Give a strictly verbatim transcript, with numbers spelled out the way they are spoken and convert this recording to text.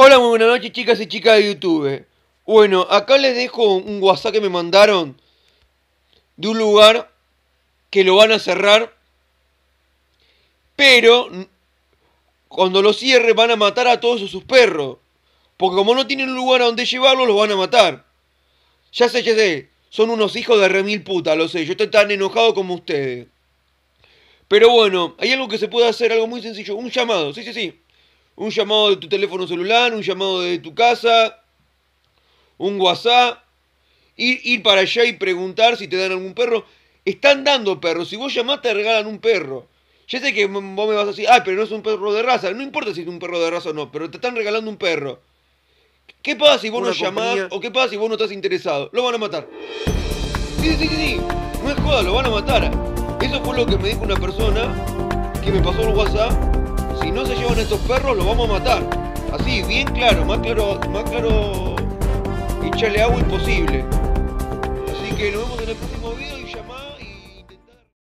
Hola, muy buenas noches, chicas y chicas de YouTube. Bueno, acá les dejo un WhatsApp que me mandaron de un lugar que lo van a cerrar, pero cuando lo cierre van a matar a todos sus perros, porque como no tienen un lugar a donde llevarlos, los van a matar. Ya sé, ya sé, son unos hijos de remil puta, lo sé, yo estoy tan enojado como ustedes. Pero bueno, hay algo que se puede hacer, algo muy sencillo, un llamado, sí, sí, sí. Un llamado de tu teléfono celular, un llamado de tu casa, un WhatsApp, ir, ir para allá y preguntar si te dan algún perro. Están dando perros, si vos llamás te regalan un perro. Ya sé que vos me vas a decir, ah, pero no es un perro de raza. No importa si es un perro de raza o no, pero te están regalando un perro. ¿Qué pasa si vos no Una llamás compañía. o qué pasa si vos no estás interesado? Lo van a matar. Sí, sí, sí, sí. No es joda, lo van a matar. Eso fue lo que me dijo una persona que me pasó el WhatsApp. Si no se llevan estos perros, los vamos a matar. Así, bien claro, más claro, más claro, echarle agua imposible. Así que nos vemos en el próximo video y llamá.